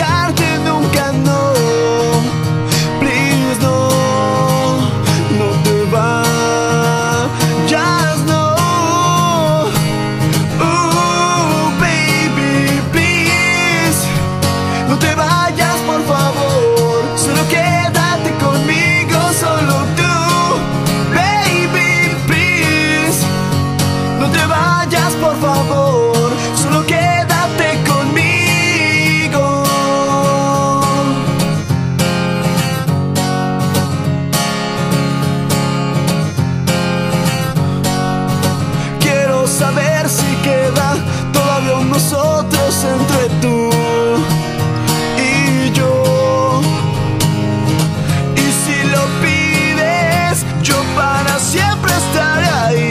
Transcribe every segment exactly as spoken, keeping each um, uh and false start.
dejarte nunca, no. Please, no, no te vayas, no. Uh, baby, please, no te vayas, por favor. Solo quédate conmigo, solo tú. Baby, please, no te vayas, por favor. Solo quédate conmigo. Quiero saber si queda todavía un nosotros entre tú y yo. Y si lo pides, yo para siempre estaré ahí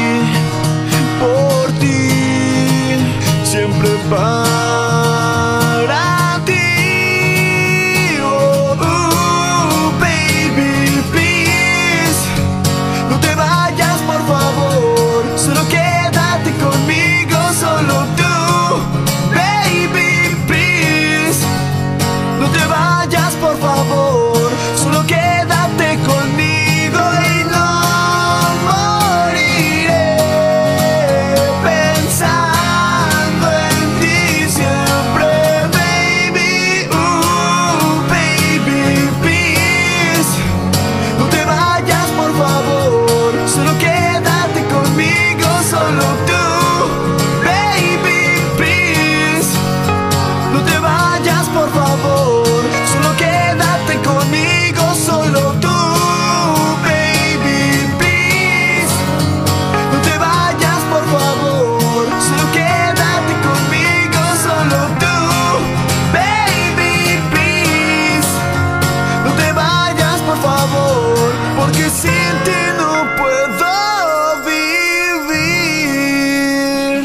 por ti, siempre para ti. Oh, uh, baby, please, no te vayas, por favor. Solo quédate conmigo, solo tú. Baby, please, no te vayas, por favor. Solo quédate conmigo y no moriré pensando en ti siempre, baby. Uh, baby, please, no te vayas, por favor. Solo quédate conmigo, solo tú. Baby, please, no te vayas, por favor. Solo quédate conmigo, solo tú. Baby, please, no te vayas, por favor. Solo quédate conmigo, solo tú. Baby, please, no te vayas, por favor, porque sin ti no puedo vivir.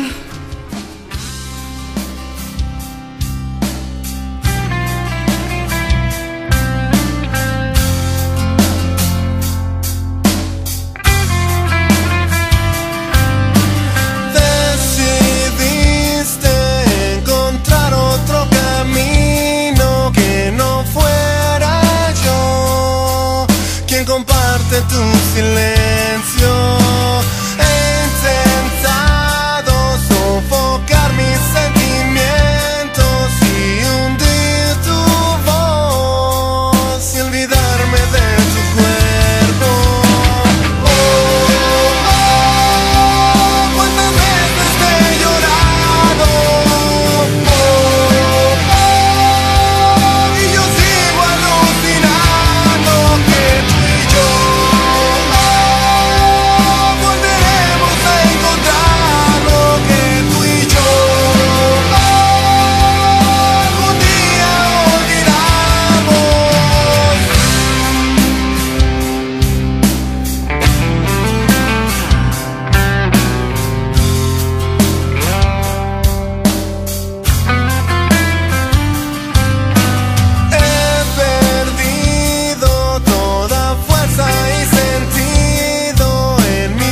Decidiste encontrar otro camino que no fuera yo quien comparte tu silencio. He intentado sofocar mis sentimientos y hundir tu voz y olvidarme de tu cuerpo. Oh, oh, cuántas veces te he llorado. Oh, oh, y yo sigo alucinando que tú y yo volveremos a encontrar lo que tú y yo algún día olvidamos. He perdido toda fuerza y sentido en mi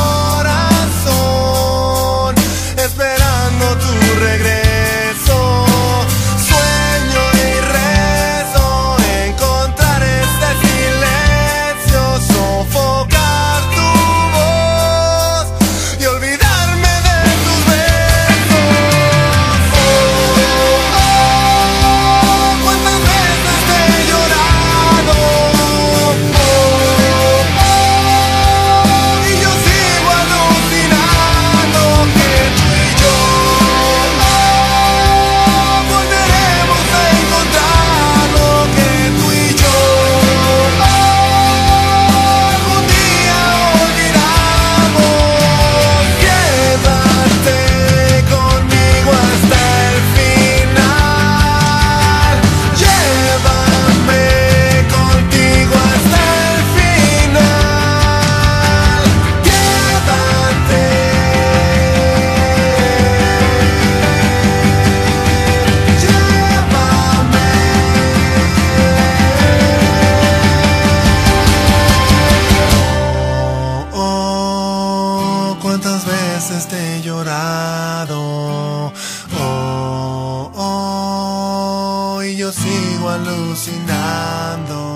corazón, esperando tu regreso. Sueño y rezo encontrar este silencio, sofocar tu voz y olvidarme de tus besos. Oh, oh, cuántas veces te he llorado. Oh, oh, y yo sigo alucinando que tú y yo volveremos a encontrar lo que tú y yo algún día olvidamos. Quédate conmigo hasta el final. Llévame contigo hasta el final. Quédate. Llévame. Oh, oh, cuántas veces te he llorado. Oh, oh, y yo sigo alucinando.